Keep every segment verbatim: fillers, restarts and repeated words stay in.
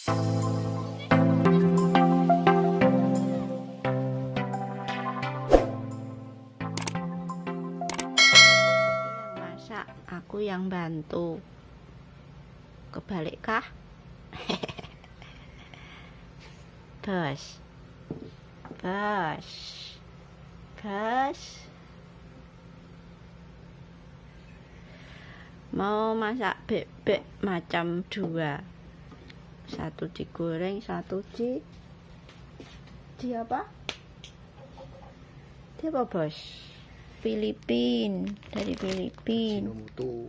Masak, aku yang bantu. Kebalik kah? Bos, bos, bos. Mau masak bebek macam dua. Satu digoreng, satu di di apa? Di apa, bos? Filipin, dari Filipin. Ajinomoto.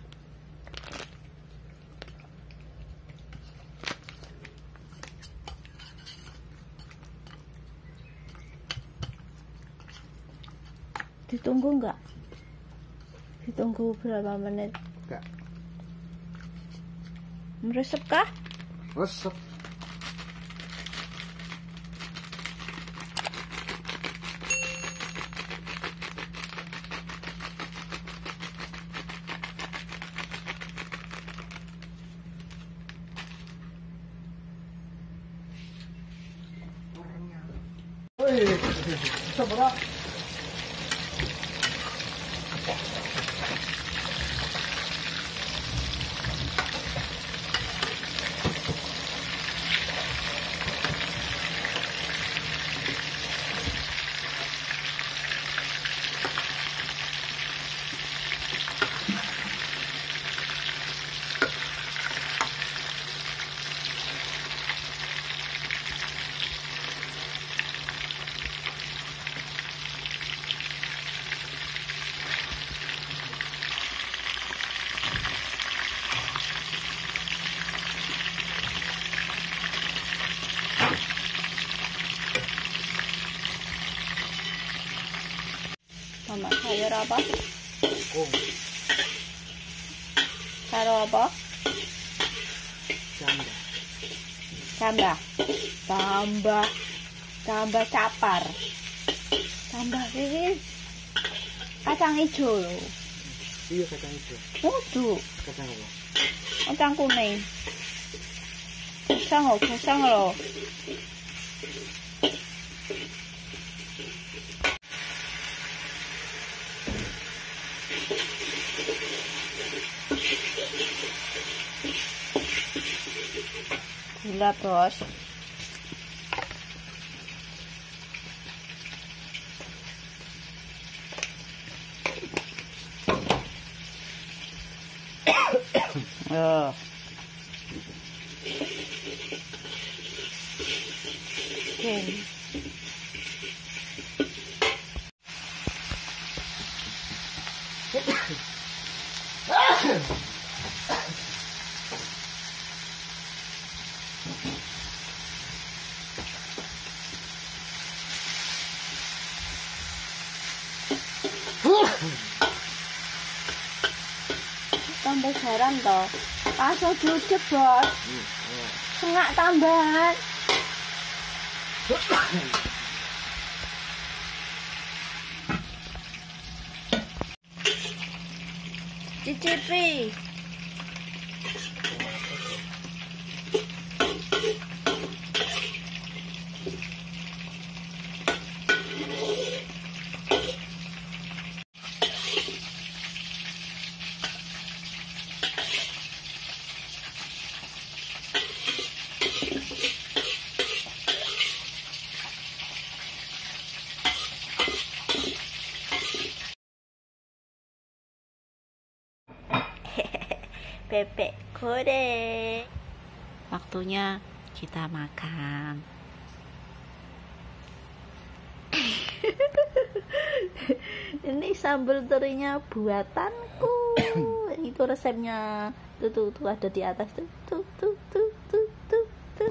Ditunggu enggak? Ditunggu berapa menit? Enggak. Meresep kah? Resep. Woi, bisa berat. Mama sayur apa? Kung. Taruh apa? Janda. Tambah. Tambah. Tambah capar. Tambah ini kacang hijau loh. Iya, kacang hijau. Waduh, Kacang apa? kacang kuning. Kacang loh, kacang loh. Gula, bos. Oh. Okay. Tambah garam toh. Langsung diucap, bos. Sengak tambahan. Cicipi. Bebek goreng. Waktunya kita makan. Ini sambal terinya buatanku. Itu resepnya. Tuh, tuh, tuh ada di atas tuh. Tuh, tuh, tuh, tuh, tuh, tuh.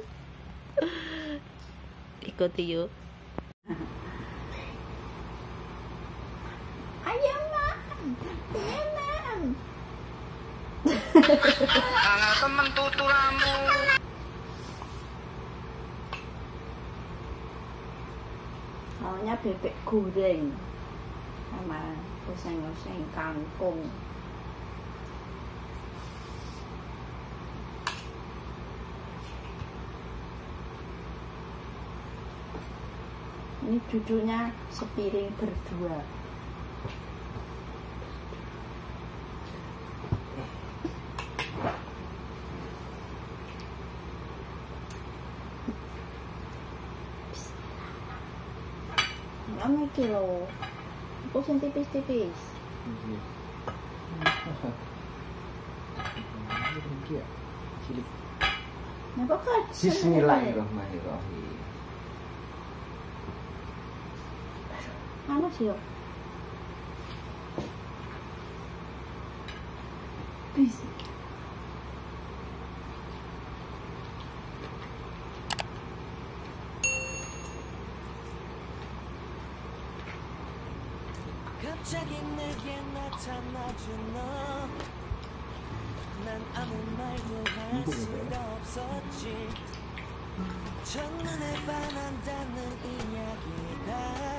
Ikuti yuk. Ayo, Mam. Ayo, Mam. Alah temen tutulamu. Maunya bebek goreng sama oseng-oseng kangkung. Ini cucunya sepiring berdua. Lama iki lho. Aku sing tipis-tipis. Iya. Ini cilik. Napa kok? Bismillahirrahmanirrahim. Ano sih yo? Bis. 갑자기 내게 나타나준 너, 난 아무 말도 할 수가 없었지. 첫눈에 반한다는 이야기가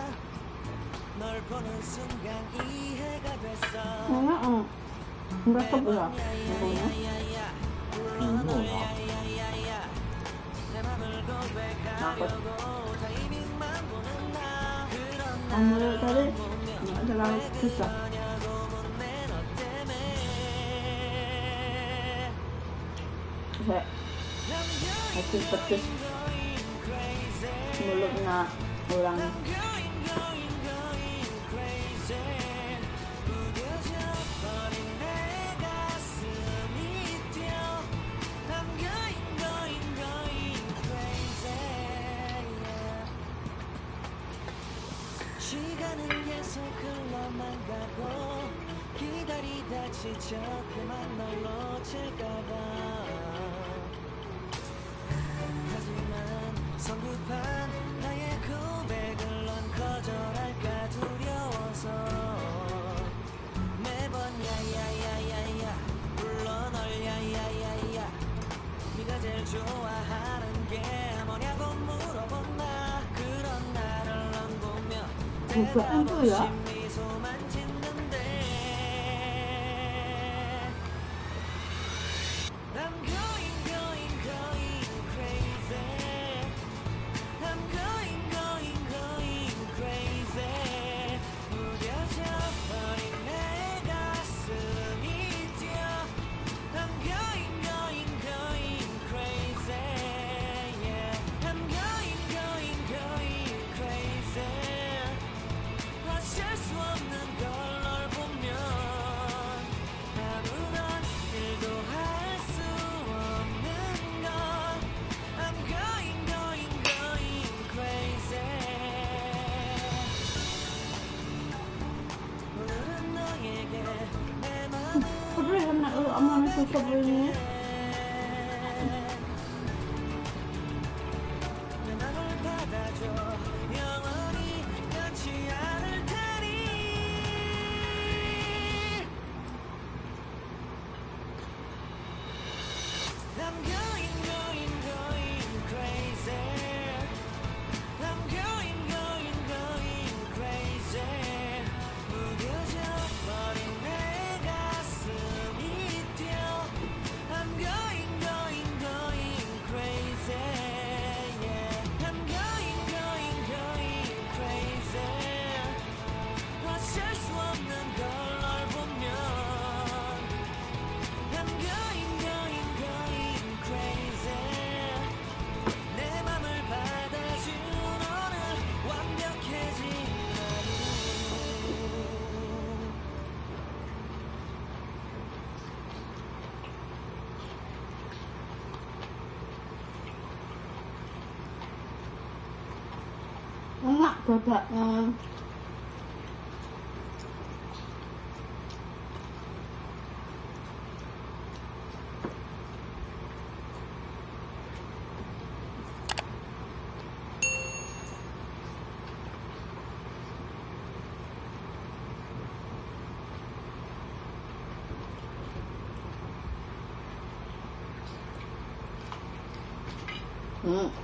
널 보는 순간 이해가 됐어. Enak, oh. Berapa pula? 야야야야야, 불러 널 야야야야. 내 맘을 고백하려고 타이밍만 보는 나. 그런 Ambil tadi nggak terlalu susah. Kayak pedes-pedes mulutnya orang. 시간은 계속 흘러만 가고 기다리다 지쳐 그만 널 놓칠까봐. 하지만 성급한 나의 고백을 넌 거절할까 두려워서 매번 야야야야야 불러 널 야야야야. 네가 제일 좋아하는 게 뭐냐고 물어본 나. 그런 나를 넌 보며 Bukaan tuh ya. 미소만 짓는데 I'm going going going crazy. I'm going going going crazy. 무뎌져 버린 내 가슴이 뛰어. I'm going going going crazy. Yeah. I'm going going going crazy. 어쩔 수 없는 걸 널 보면 아무런 일도 할 수 없는 걸. I'm going going going crazy. 오늘은 너에게 내 맘을 Sabri enak lu aman itu sabrinya. 내 맘을 받아줘. 영원히 변치 않을 테니. I'm going going going crazy. I'm going going going crazy. 무뎌져 버린 내 가슴이 뛰어. I'm going going going crazy. Yeah. I'm going going going crazy. 어쩔 수 없는 걸 널 보면 I'm going going going crazy. 내 맘을 받아준 오늘 완벽해진 하루. Enak babaknya. Hmm.